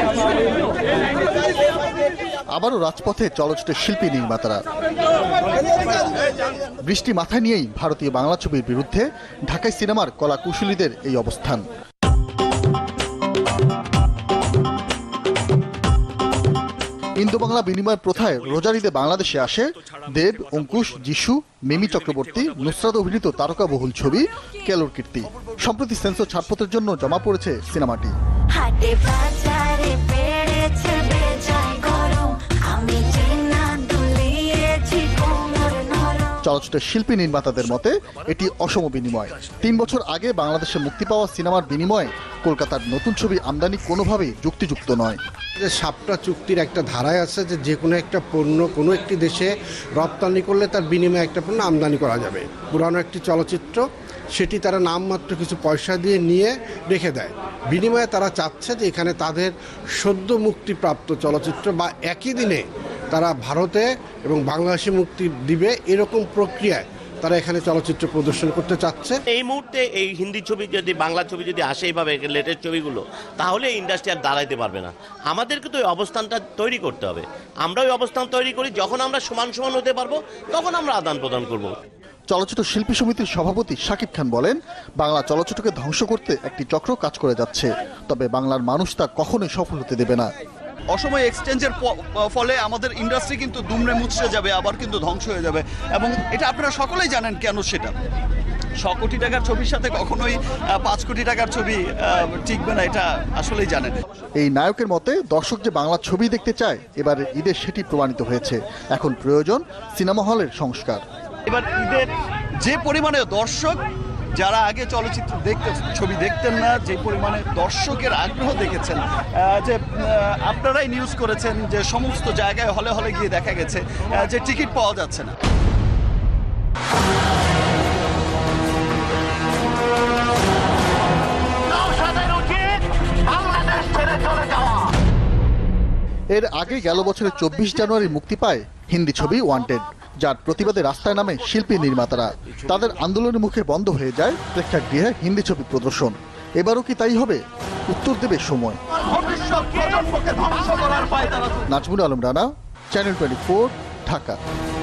আবারও রাজপথে চলচ্চিত্রের শিল্পী নির্মাতারা। বৃষ্টি মাথায় নিয়েই ভারতীয় বাংলা ছবির বিরুদ্ধে ঢাকায় সিনেমার কলা কুশলীদের এই অবস্থান। ইন্দো বাংলা বিনিময় প্রথায় রোজার ঈদে বাংলাদেশে আসে দেব, অঙ্কুশ, যিশু, মিমি চক্রবর্তী, নুসরাত অভিনীত তারকা বহুল ছবি কেলোর কীর্তি। সম্প্রতি সেন্সর ছাড়পত্রের জন্য জমা পড়েছে সিনেমাটি। চলচ্চিত্রের শিল্পী নির্মাতাদের মতে এটি অসম বিনিময়। ৩ বছর আগে বাংলাদেশে মুক্তি পাওয়া সিনেমার বিনিময়ে কলকাতার নতুন ছবি আমদানি কোনোভাবেই যুক্তিযুক্ত নয়। সাপটা চুক্তির একটা ধারায় আছে যে কোনো একটা পণ্য কোনো একটি দেশে রপ্তানি করলে তার বিনিময়ে একটা পণ্য আমদানি করা যাবে। পুরানো একটি চলচ্চিত্র সেটি তারা নামমাত্র কিছু পয়সা দিয়ে নিয়ে রেখে দেয়, বিনিময়ে তারা চাচ্ছে যে এখানে তাদের সদ্য মুক্তিপ্রাপ্ত চলচ্চিত্র বা একই দিনে তারা ভারতে এবং বাংলাদেশে মুক্তি দিবে, এরকম প্রক্রিয়ায় তারা এখানে চলচ্চিত্র প্রদর্শন করতে চাচ্ছে। এই মুহূর্তে এই হিন্দি ছবি যদি বাংলা ছবি যদি আসে এইভাবে লেটেস্ট ছবিগুলো, তাহলে ইন্ডাস্ট্রি আর দাঁড়াইতে পারবে না। আমাদেরকে তো ওই অবস্থানটা তৈরি করতে হবে। আমরা ওই অবস্থান তৈরি করি, যখন আমরা সমান সমান হতে পারবো তখন আমরা আদান প্রদান করব। চলচ্চিত্র শিল্পী সমিতির সভাপতি শাকিব খান বলেন, বাংলা চলচ্চিত্রকে ধ্বংস করতে একটি চক্র কাজ করে যাচ্ছে, তবে বাংলার মানুষ তা কখনোই সফল হতে দেবে না। অসময়ে এক্সচেঞ্জের ফলে আমাদের ইন্ডাস্ট্রি কিন্তু দুমড়ে মুচড়ে যাবে, আবার কিন্তু ধ্বংস হয়ে যাবে, এবং এটা আপনারা সকলেই জানেন কেন। সেটা 100 কোটি টাকার ছবির সাথে কখনোই 5 কোটি টাকার ছবি টিকবে না, এটা আসলেই জানেন। এই নায়কের মতে দর্শক যে বাংলা ছবি দেখতে চায়, এবারে ঈদের সেটি প্রমাণিত হয়েছে। এখন প্রয়োজন সিনেমা হলের সংস্কার। এবার ঈদের যে পরিমাণে দর্শক, যারা আগে চলচ্চিত্র ছবি দেখতেন না, যে পরিমাণে দর্শকের আগ্রহ দেখেছেন, যে আপনারাই নিউজ করেছেন যে সমস্ত জায়গায় হলে হলে গিয়ে দেখা গেছে যে টিকিট পাওয়া যাচ্ছে না। এর আগে গেল বছরের 24 জানুয়ারি মুক্তি পায় হিন্দি ছবি ওয়ান্টেড, যার প্রতিবাদে রাস্তায় নামে শিল্পী নির্মাতারা। তাদের আন্দোলনের মুখে বন্ধ হয়ে যায় প্রেক্ষাগৃহে হিন্দি ছবি প্রদর্শন। এবারও কি তাই হবে? উত্তর দেবে সময়। নাজমুল আলম রানা, চ্যানেল 24, ঢাকা।